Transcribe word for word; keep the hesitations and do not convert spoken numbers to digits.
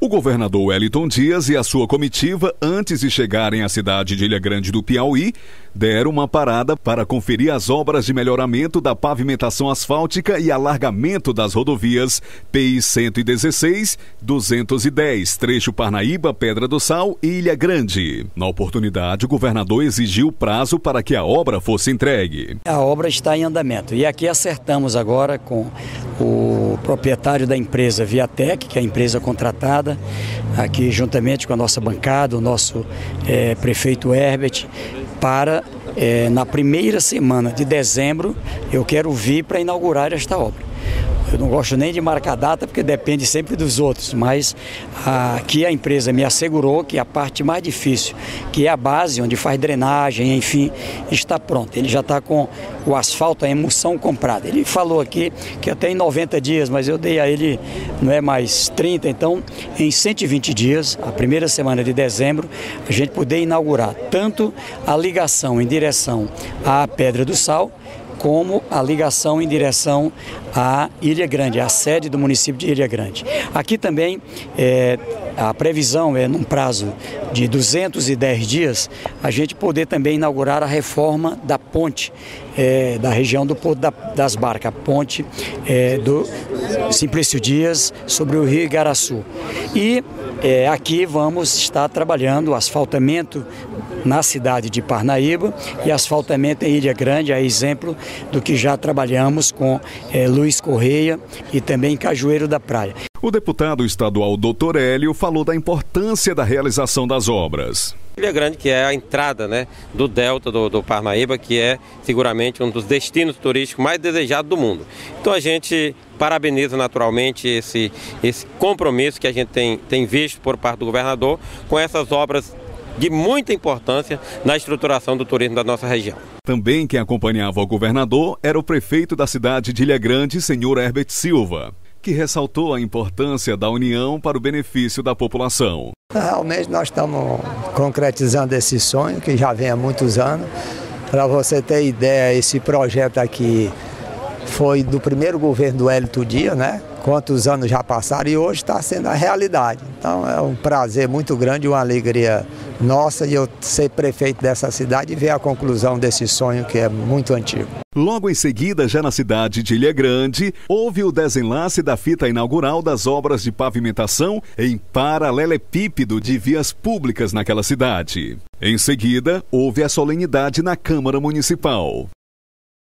O governador Wellington Dias e a sua comitiva, antes de chegarem à cidade de Ilha Grande do Piauí, deram uma parada para conferir as obras de melhoramento da pavimentação asfáltica e alargamento das rodovias P I cento e dezesseis, duzentos e dez, trecho Parnaíba, Pedra do Sal e Ilha Grande. Na oportunidade, o governador exigiu prazo para que a obra fosse entregue. A obra está em andamento e aqui acertamos agora com o proprietário da empresa Viatec, que é a empresa contratada, aqui juntamente com a nossa bancada, o nosso é, prefeito Herbert, para é, na primeira semana de dezembro eu quero vir para inaugurar esta obra. Eu não gosto nem de marcar data porque depende sempre dos outros, mas aqui a empresa me assegurou que a parte mais difícil, que é a base, onde faz drenagem, enfim, está pronta. Ele já está com o asfalto, a emulsão comprada. Ele falou aqui que até em noventa dias, mas eu dei a ele, não é mais trinta, então em cento e vinte dias, a primeira semana de dezembro, a gente poder inaugurar tanto a ligação em direção à Pedra do Sal, como a ligação em direção à Ilha Grande, a sede do município de Ilha Grande. Aqui também é, a previsão é num prazo de duzentos e dez dias a gente poder também inaugurar a reforma da ponte é, da região do Porto da, das Barcas, a ponte é, do Simplício Dias sobre o Rio Igaraçu. E é, aqui vamos estar trabalhando o asfaltamento na cidade de Parnaíba e asfaltamento em Ilha Grande, a exemplo do que já trabalhamos com é, Luiz Correia e também Cajueiro da Praia. O deputado estadual doutor Hélio falou da importância da realização das obras. Ilha Grande, que é a entrada, né, do delta do, do Parnaíba, que é seguramente um dos destinos turísticos mais desejados do mundo. Então a gente parabeniza naturalmente esse, esse compromisso que a gente tem, tem visto por parte do governador com essas obras de muita importância na estruturação do turismo da nossa região. Também quem acompanhava o governador era o prefeito da cidade de Ilha Grande, senhor Herbert Silva, que ressaltou a importância da união para o benefício da população. Realmente nós estamos concretizando esse sonho que já vem há muitos anos. Para você ter ideia, esse projeto aqui foi do primeiro governo do Wellington Dias, né? Quantos anos já passaram e hoje está sendo a realidade. Então é um prazer muito grande, uma alegria nossa de eu ser prefeito dessa cidade e ver a conclusão desse sonho que é muito antigo. Logo em seguida, já na cidade de Ilha Grande, houve o desenlace da fita inaugural das obras de pavimentação em paralelepípedo de vias públicas naquela cidade. Em seguida, houve a solenidade na Câmara Municipal.